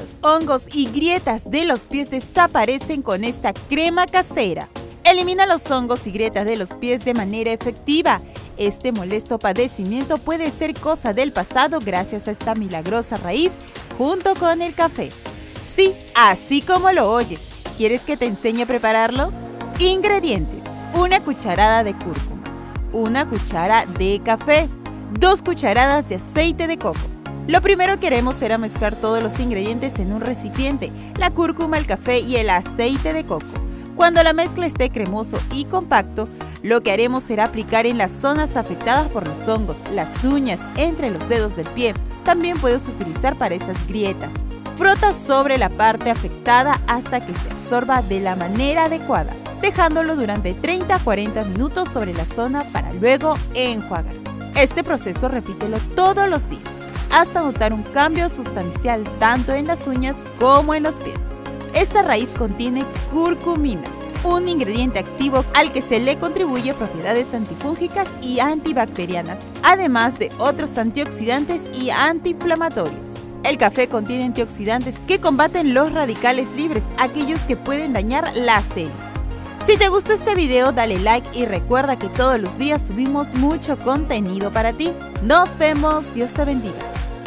Los hongos y grietas de los pies desaparecen con esta crema casera. Elimina los hongos y grietas de los pies de manera efectiva. Este molesto padecimiento puede ser cosa del pasado gracias a esta milagrosa raíz junto con el café. Sí, así como lo oyes. ¿Quieres que te enseñe a prepararlo? Ingredientes: una cucharada de cúrcuma, una cuchara de café, 2 cucharadas de aceite de coco. Lo primero que haremos será mezclar todos los ingredientes en un recipiente, la cúrcuma, el café y el aceite de coco. Cuando la mezcla esté cremoso y compacto, lo que haremos será aplicar en las zonas afectadas por los hongos, las uñas, entre los dedos del pie. También puedes utilizar para esas grietas. Frota sobre la parte afectada hasta que se absorba de la manera adecuada, dejándolo durante 30 a 40 minutos sobre la zona para luego enjuagar. Este proceso repítelo todos los días, hasta notar un cambio sustancial tanto en las uñas como en los pies. Esta raíz contiene curcumina, un ingrediente activo al que se le contribuye propiedades antifúngicas y antibacterianas, además de otros antioxidantes y antiinflamatorios. El café contiene antioxidantes que combaten los radicales libres, aquellos que pueden dañar las células. Si te gustó este video, dale like y recuerda que todos los días subimos mucho contenido para ti. Nos vemos, Dios te bendiga.